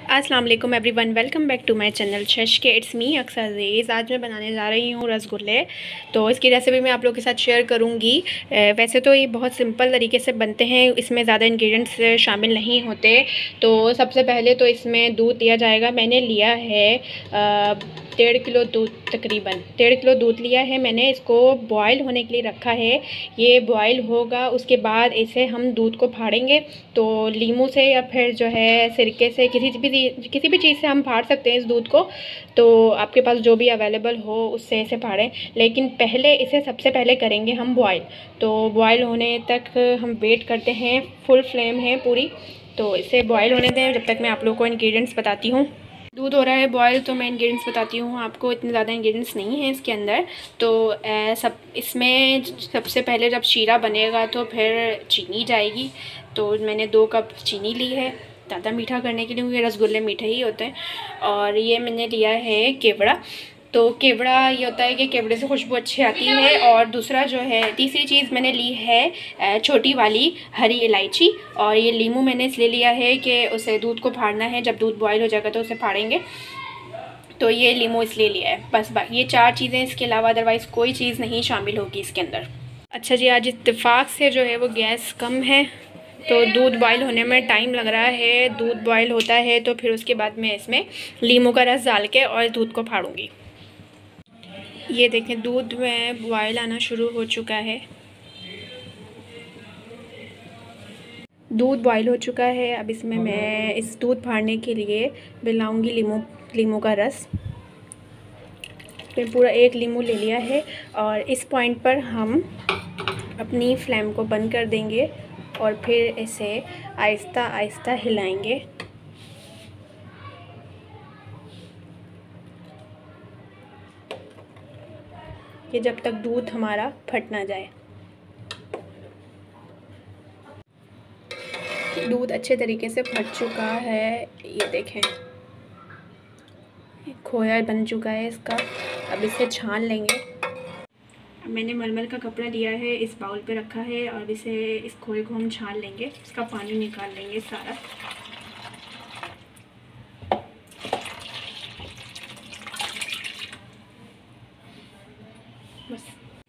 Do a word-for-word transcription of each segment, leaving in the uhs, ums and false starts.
अस्सलाम वालेकुम everyone, welcome back to my channel शश के इट्स मी अक्सर अज़ीज़। आज मैं बनाने जा रही हूँ रसगुल्ले। तो इसकी रेसिपी मैं आप लोगों के साथ शेयर करूँगी। वैसे तो ये बहुत सिंपल तरीके से बनते हैं, इसमें ज़्यादा इंग्रेडिएंट्स शामिल नहीं होते। तो सबसे पहले तो इसमें दूध लिया जाएगा। मैंने लिया है डेढ़ किलो दूध, तकरीबन डेढ़ किलो दूध लिया है मैंने। इसको बॉयल होने के लिए रखा है। ये बॉयल होगा, उसके बाद इसे हम दूध को फाड़ेंगे। तो लीमू से या फिर जो है सिरके से, किसी भी किसी भी चीज़ से हम फाड़ सकते हैं इस दूध को। तो आपके पास जो भी अवेलेबल हो उससे इसे फाड़ें। लेकिन पहले इसे सबसे पहले करेंगे हम बॉयल। तो बॉयल होने तक हम वेट करते हैं, फुल फ्लेम है पूरी। तो इसे बॉयल होने दें जब तक मैं आप लोगों को इंग्रेडिएंट्स बताती हूँ। दूध हो रहा है बॉयल, तो मैं इंग्रेडिएंट्स बताती हूँ आपको। इतने ज़्यादा इंग्रेडिएंट्स नहीं हैं इसके अंदर। तो ए, सब इसमें सबसे पहले जब शीरा बनेगा तो फिर चीनी जाएगी। तो मैंने दो कप चीनी ली है, ज़्यादा मीठा करने के लिए, क्योंकि रसगुल्ले मीठे ही होते हैं। और ये मैंने लिया है केवड़ा। तो केवड़ा ये होता है कि केवड़े से खुशबू अच्छी आती है। और दूसरा जो है, तीसरी चीज़ मैंने ली है छोटी वाली हरी इलायची। और ये लीमू मैंने इसलिए लिया है कि उसे दूध को फाड़ना है, जब दूध बॉयल हो जाएगा तो उसे फाड़ेंगे। तो ये लीमू इसलिए लिया है बस। ये चार चीज़ें, इसके अलावा अदरवाइज़ कोई चीज़ नहीं शामिल होगी इसके अंदर। अच्छा जी, आज इत्तेफाक से जो है वो गैस कम है, तो दूध बॉयल होने में टाइम लग रहा है। दूध बॉयल होता है तो फिर उसके बाद मैं इसमें लीमू का रस डाल के और दूध को फाड़ूंगी। ये देखें, दूध में बॉयल आना शुरू हो चुका है। दूध बॉयल हो चुका है। अब इसमें मैं इस दूध फाड़ने के लिए मिलाऊंगी लीमू लीमू का रस। फिर पूरा एक लीमू ले लिया है। और इस पॉइंट पर हम अपनी फ्लेम को बंद कर देंगे और फिर इसे आहिस्ता आहिस्ता हिलाएंगे। ये जब तक दूध हमारा फट ना जाए। दूध अच्छे तरीके से फट चुका है, ये देखें, खोया बन चुका है इसका। अब इसे छान लेंगे। अब मैंने मलमल का कपड़ा लिया है, इस बाउल पे रखा है। और इसे इस खोए को हम छान लेंगे, इसका पानी निकाल लेंगे सारा। बस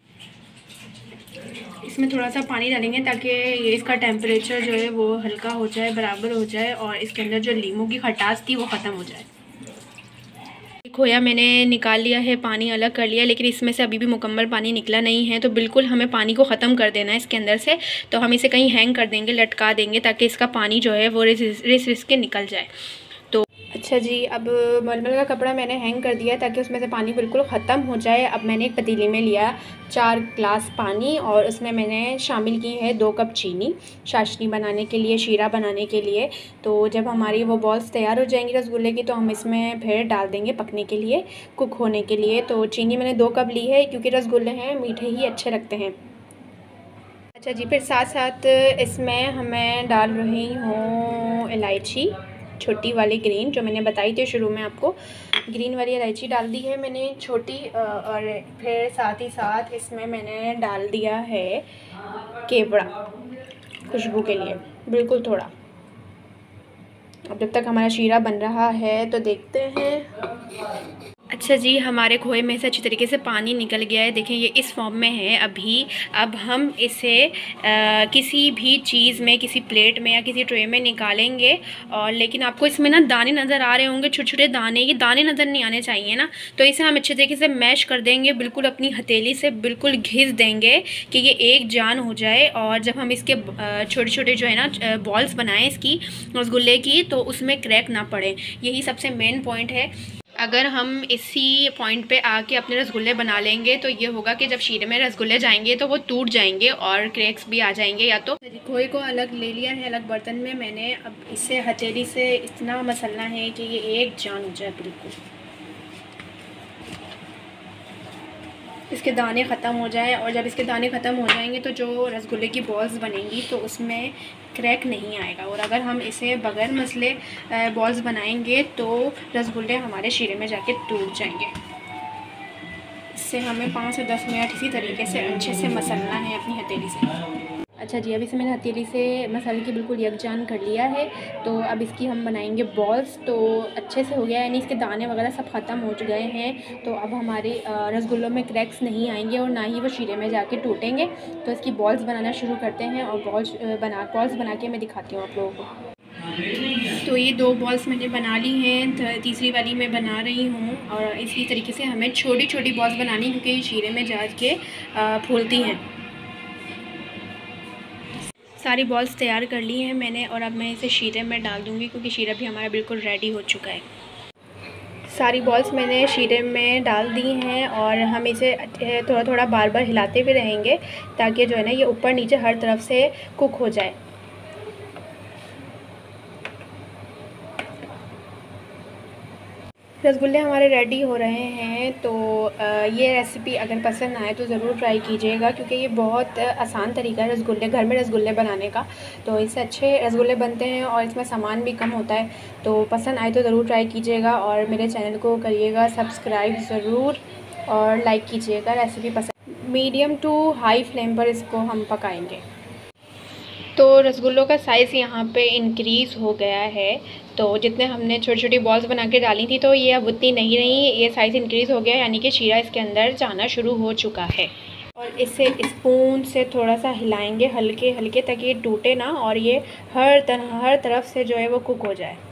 इसमें थोड़ा सा पानी डालेंगे ताकि ये इसका टेम्परेचर जो है वो हल्का हो जाए, बराबर हो जाए, और इसके अंदर जो लीमू की खटास थी वो ख़त्म हो जाए। खोया मैंने निकाल लिया है, पानी अलग कर लिया, लेकिन इसमें से अभी भी मुकम्मल पानी निकला नहीं है। तो बिल्कुल हमें पानी को ख़त्म कर देना है इसके अंदर से। तो हम इसे कहीं हैंग कर देंगे, लटका देंगे, ताकि इसका पानी जो है वो रिस रिस रिस के निकल जाए। तो अच्छा जी, अब मलमल का कपड़ा मैंने हैंग कर दिया ताकि उसमें से पानी बिल्कुल ख़त्म हो जाए। अब मैंने एक पतीले में लिया चार ग्लास पानी, और उसमें मैंने शामिल की है दो कप चीनी, चाशनी बनाने के लिए, शीरा बनाने के लिए। तो जब हमारी वो बॉल्स तैयार हो जाएंगी रसगुल्ले की, तो हम इसमें फिर डाल देंगे पकने के लिए, कुक होने के लिए। तो चीनी मैंने दो कप ली है, क्योंकि रसगुल्ले हैं मीठे ही अच्छे लगते हैं। अच्छा जी, फिर साथ साथ इसमें हमें डाल रही हूँ इलायची, छोटी वाली ग्रीन, जो मैंने बताई थी शुरू में आपको। ग्रीन वाली इलायची डाल दी है मैंने, छोटी। और फिर साथ ही साथ इसमें मैंने डाल दिया है केवड़ा, खुशबू के लिए, बिल्कुल थोड़ा। अब जब तक हमारा शीरा बन रहा है तो देखते हैं। अच्छा जी, हमारे खोए में से अच्छी तरीके से पानी निकल गया है। देखें, ये इस फॉर्म में है अभी। अब हम इसे आ, किसी भी चीज़ में, किसी प्लेट में या किसी ट्रे में निकालेंगे। और लेकिन आपको इसमें ना दाने नज़र आ रहे होंगे, छोटे छोटे दाने। ये दाने नज़र नहीं आने चाहिए ना। तो इसे हम अच्छे तरीके से मैश कर देंगे, बिल्कुल अपनी हथेली से बिल्कुल घिस देंगे कि ये एक जान हो जाए। और जब हम इसके छोटे छोटे जो है ना बॉल्स बनाएं इसकी, रसगुल्ले की, तो उसमें क्रैक ना पड़े। यही सबसे मेन पॉइंट है। अगर हम इसी पॉइंट पे आके अपने रसगुल्ले बना लेंगे तो ये होगा कि जब शीरे में रसगुल्ले जाएंगे तो वो टूट जाएंगे और क्रैक्स भी आ जाएंगे। या तो खोए को अलग ले लिया है, अलग बर्तन में मैंने। अब इसे हथेली से इतना मसलना है कि ये एक जान हो जाए बिल्कुल, इसके दाने ख़त्म हो जाए। और जब इसके दाने ख़त्म हो जाएंगे तो जो रसगुल्ले की बॉल्स बनेंगी तो उसमें क्रैक नहीं आएगा। और अगर हम इसे बगैर मसले बॉल्स बनाएंगे तो रसगुल्ले हमारे शीरे में जाके टूट जाएंगे। इससे हमें पाँच से दस मिनट इसी तरीके से अच्छे से मसलना है अपनी हथेली से। अच्छा जी, अभी से मैंने हथेली से मसाले की बिल्कुल यकजान कर लिया है। तो अब इसकी हम बनाएंगे बॉल्स। तो अच्छे से हो गया, यानी इसके दाने वगैरह सब ख़त्म हो गए हैं। तो अब हमारे रसगुल्लों में क्रैक्स नहीं आएंगे और ना ही वो शीरे में जाके टूटेंगे। तो इसकी बॉल्स बनाना शुरू करते हैं और बॉल्स बना बॉल्स बना के मैं दिखाती हूँ आप लोगों को। तो ये दो बॉल्स मैंने बना ली हैं, तीसरी वाली मैं बना रही हूँ। और इसी तरीके से हमें छोटी छोटी बॉल्स बनानी, क्योंकि ये शीरे में जा के फूलती हैं। सारी बॉल्स तैयार कर ली हैं मैंने और अब मैं इसे शीरे में डाल दूँगी, क्योंकि शीरा भी हमारा बिल्कुल रेडी हो चुका है। सारी बॉल्स मैंने शीरे में डाल दी हैं और हम इसे थोड़ा थोड़ा बार बार हिलाते हुए रहेंगे, ताकि जो है ना ये ऊपर नीचे हर तरफ से कुक हो जाए। रसगुल्ले हमारे रेडी हो रहे हैं। तो ये रेसिपी अगर पसंद आए तो ज़रूर ट्राई कीजिएगा, क्योंकि ये बहुत आसान तरीका है रसगुल्ले घर में रसगुल्ले बनाने का। तो इससे अच्छे रसगुल्ले बनते हैं और इसमें सामान भी कम होता है। तो पसंद आए तो ज़रूर ट्राई कीजिएगा और मेरे चैनल को करिएगा सब्सक्राइब ज़रूर और लाइक कीजिएगा। रेसिपी पसंद मीडियम टू हाई फ्लेम पर इसको हम पकाएँगे। तो रसगुल्लों का साइज़ यहाँ पे इंक्रीज़ हो गया है। तो जितने हमने छोटी छोटी बॉल्स बना के डाली थी, तो ये अब उतनी नहीं रही, ये साइज़ इंक्रीज़ हो गया, यानी कि शीरा इसके अंदर जाना शुरू हो चुका है। और इसे स्पून से थोड़ा सा हिलाएंगे हल्के हल्के, ताकि ये टूटे ना और ये हर तरह हर तरफ से जो है वो कुक हो जाए।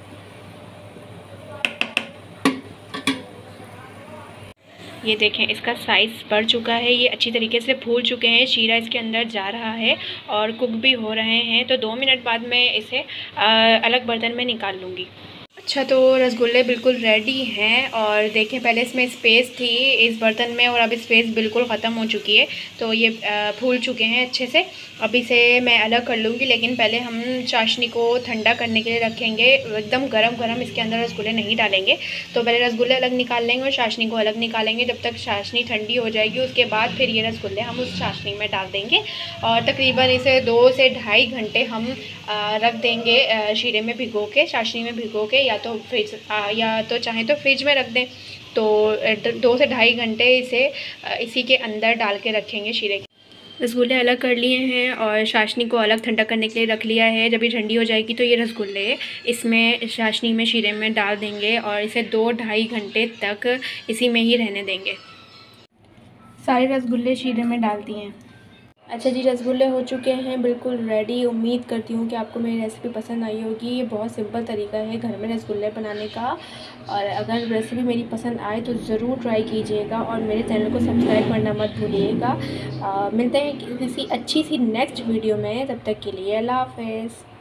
ये देखें, इसका साइज़ बढ़ चुका है, ये अच्छी तरीके से फूल चुके हैं, शीरा इसके अंदर जा रहा है और कुक भी हो रहे हैं। तो दो मिनट बाद मैं इसे अलग बर्तन में निकाल लूँगी। अच्छा, तो रसगुल्ले बिल्कुल रेडी हैं और देखें, पहले इसमें स्पेस थी इस बर्तन में और अब स्पेस बिल्कुल ख़त्म हो चुकी है। तो ये फूल चुके हैं अच्छे से। अब इसे मैं अलग कर लूँगी, लेकिन पहले हम चाशनी को ठंडा करने के लिए रखेंगे। एकदम गरम गरम इसके अंदर रसगुल्ले नहीं डालेंगे। तो पहले रसगुल्ले अलग निकाल लेंगे और चाशनी को अलग निकालेंगे। जब तक चाशनी ठंडी हो जाएगी, उसके बाद फिर ये रसगुल्ले हम उस चाशनी में डाल देंगे और तकरीबन इसे दो से ढाई घंटे हम रख देंगे शीरे में भिगो के, चाशनी में भिगो के, या तो फ्रिज या तो चाहें तो फ्रिज में रख दें। तो दो से ढाई घंटे इसे इसी के अंदर डाल के रखेंगे शीरे के। रसगुल्ले अलग कर लिए हैं और चाशनी को अलग ठंडा करने के लिए रख लिया है। जब ये ठंडी हो जाएगी तो ये रसगुल्ले इसमें चाशनी में शीरे में डाल देंगे और इसे दो ढाई घंटे तक इसी में ही रहने देंगे। सारे रसगुल्ले शीरे में डाल दिए हैं। अच्छा जी, रसगुल्ले हो चुके हैं बिल्कुल रेडी। उम्मीद करती हूँ कि आपको मेरी रेसिपी पसंद आई होगी। ये बहुत सिंपल तरीका है घर में रसगुल्ले बनाने का। और अगर रेसिपी मेरी पसंद आए तो ज़रूर ट्राई कीजिएगा और मेरे चैनल को सब्सक्राइब करना मत भूलिएगा। मिलते हैं किसी अच्छी सी नेक्स्ट वीडियो में, तब तक के लिए अल्लाह हाफ़िज़।